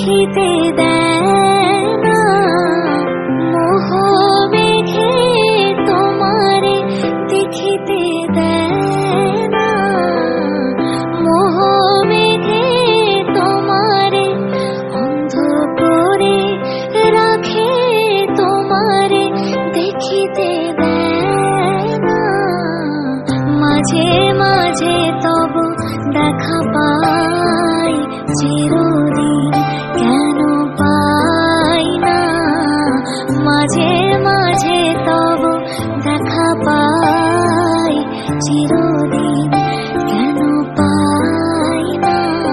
দেখিতে দেয় না। মোহ মেঘে তোমারে দেখিতে দেয় না। মোহ মেঘে তোমারে অন্ধ করে রাখে, তোমারে দেখিতে দেয় না। মাঝে মাঝে তব দেখা পাই, চিরদিন কেন পাই না। মাঝে মাঝে তব দেখা পাই, চিরদিন কেন পাই না।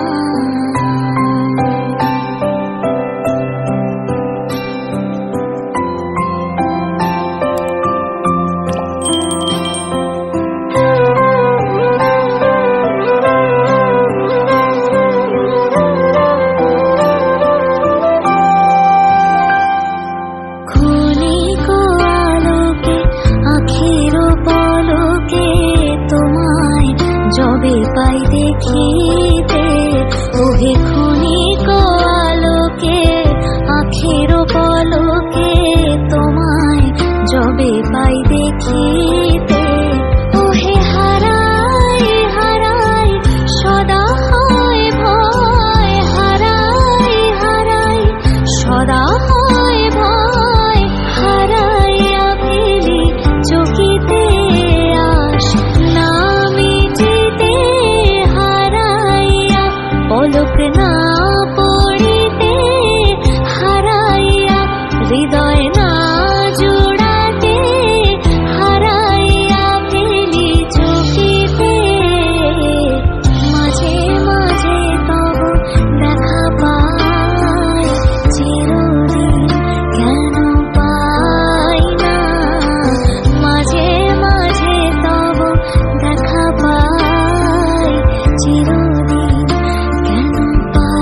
যবে পাই দেখিতে, ওহে ক্ষণিক আলোকে আঁখের পলকে তোমায় যবে পাই দেখিতে। ওহে হারাই হারাই সদা হয় ভয়, হারাই হারাই সদা হয় ভয়। হারাইয়া ফেলি চকিতে আস, না মিটিতে হারাইয়া পলক না পড়িতে। হারাইয়া হৃদয় না জোড়াতে, হারাইয়া ফেলি চকিতে। মাঝে মাঝে তব দেখা পাই, চিরদিন কেন পাই না। মাঝে মাঝে তব দেখা পাই, চিরদিন কেন পাই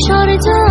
ঐশ্বর্য